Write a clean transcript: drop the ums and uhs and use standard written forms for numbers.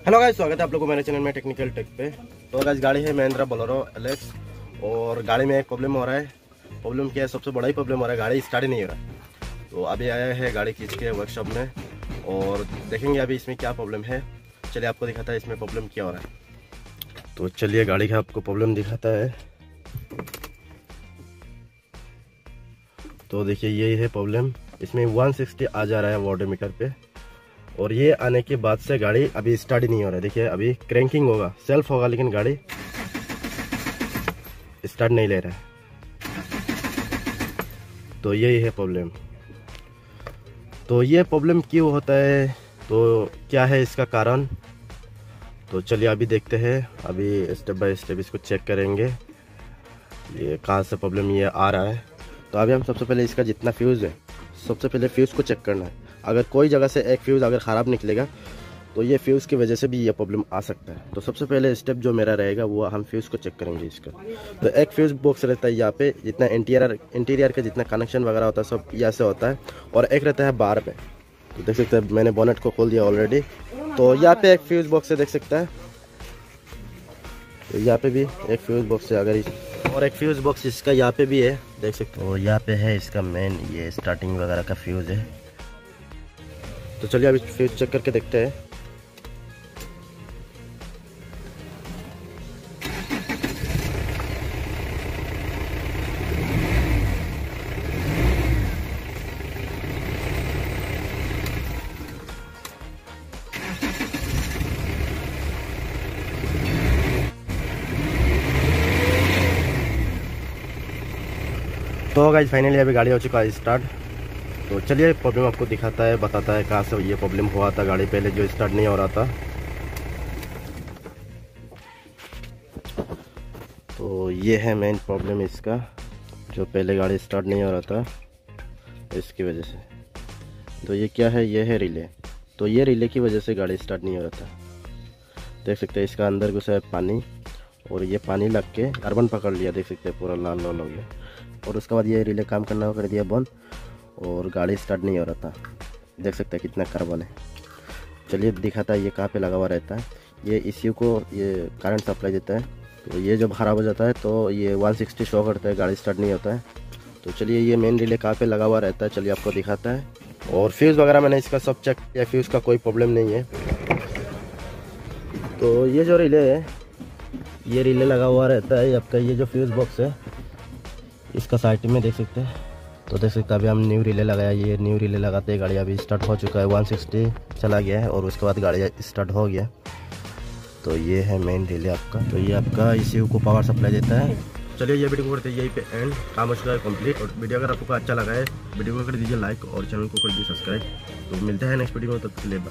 Hello guys, स्वागत है आप लोगों को मेरे चैनल में टेक्निकल टेक पे। तो गाइस, गाड़ी है महिंद्रा बोलेरो एलएक्स और गाड़ी में एक प्रॉब्लम हो रहा है। प्रॉब्लम क्या है? सबसे बड़ा ही प्रॉब्लम हो रहा है, गाड़ी स्टार्ट ही नहीं हो रहा है। तो अभी आया है गाड़ी खींच के वर्कशॉप में और देखेंगे अभी इसमें क्या प्रॉब्लम है। चलिए आपको दिखाता है इसमें प्रॉब्लम क्या हो रहा है। तो चलिए गाड़ी का आपको प्रॉब्लम दिखाता है। तो देखिए यही है प्रॉब्लम, इसमें 160 आ जा रहा है वोल्टमीटर पे और ये आने के बाद से गाड़ी अभी स्टार्ट ही नहीं हो रहा है। देखिए अभी क्रैंकिंग होगा, सेल्फ होगा, लेकिन गाड़ी स्टार्ट नहीं ले रहा है। तो यही है प्रॉब्लम। तो ये प्रॉब्लम क्यों होता है, तो क्या है इसका कारण? तो चलिए अभी देखते हैं, अभी स्टेप बाय स्टेप इसको चेक करेंगे ये कहाँ से प्रॉब्लम ये आ रहा है। तो अभी हम सबसे पहले इसका जितना फ्यूज़ है, सबसे पहले फ्यूज़ को चेक करना है। अगर कोई जगह से एक फ्यूज़ अगर ख़राब निकलेगा तो ये फ्यूज़ की वजह से भी ये प्रॉब्लम आ सकता है। तो सबसे पहले स्टेप जो मेरा रहेगा वो हम फ्यूज़ को चेक करेंगे इसका। तो एक फ्यूज़ बॉक्स रहता है यहाँ पे, जितना इंटीरियर का जितना कनेक्शन वगैरह होता है सब यहाँ से होता है, और एक रहता है बार पे। तो देख सकते हैं मैंने बोनेट को खोल दिया ऑलरेडी। तो यहाँ पे एक फ्यूज़ बॉक्स है, देख सकता है। तो यहाँ पे भी एक फ्यूज़ बॉक्स है, अगर और एक फ्यूज़ बॉक्स इसका यहाँ पे भी है, देख सकते हो। यहाँ पे है इसका मेन, ये स्टार्टिंग वगैरह का फ्यूज़ है। तो चलिए अभी फ्यूज़ चेक करके देखते हैं। तो गाइस फाइनली अभी गाड़ी हो चुका है स्टार्ट। तो चलिए प्रॉब्लम आपको दिखाता है, बताता है कहाँ से ये प्रॉब्लम हुआ था। गाड़ी पहले जो स्टार्ट नहीं हो रहा था, तो ये है मेन प्रॉब्लम इसका, जो पहले गाड़ी स्टार्ट नहीं हो रहा था इसकी वजह से। तो ये क्या है? ये है रिले। तो ये रिले की वजह से गाड़ी स्टार्ट नहीं हो रहा था। देख सकते हैं इसका अंदर घुसा है पानी, और ये पानी लग के कार्बन पकड़ लिया, देख सकते हैं पूरा लाल लाल हो गया। और उसके बाद ये रिले काम करना कर दिया बंद और गाड़ी स्टार्ट नहीं हो रहा था। देख सकते हैं कितना कार्बन है। चलिए दिखाता है ये कहाँ पे लगा हुआ रहता है। ये ECU को ये करंट सप्लाई देता है। तो ये जब ख़राब हो जाता है तो ये 160 शो करता है, गाड़ी स्टार्ट नहीं होता है। तो चलिए ये मेन रिले कहाँ पे लगा हुआ रहता है, चलिए आपको दिखाता है। और फ्यूज़ वगैरह मैंने इसका सब चेक किया, फ्यूज़ का कोई प्रॉब्लम नहीं है। तो ये जो रिले है, ये रिले लगा हुआ रहता है आपका। ये जो फ्यूज़ बॉक्स है इसका साइड में देख सकते हैं। तो देख सकते हैं अभी हम न्यू रिले लगाया, ये न्यू रिले लगाते ही गाड़ी अभी स्टार्ट हो चुका है। 160 चला गया है और उसके बाद गाड़ी स्टार्ट हो गया। तो ये है मेन रिले आपका। तो ये आपका ECU को पावर सप्लाई देता है। चलिए ये वीडियो को करते हैं यहीं पे एंड, काम हो चुका है कंप्लीट। और वीडियो अगर आपको अच्छा लगा है, वीडियो को कर दीजिए लाइक और चैनल को कर दीजिए सब्सक्राइब। तो मिलते हैं नेक्स्ट वीडियो में, तब तक के लिए।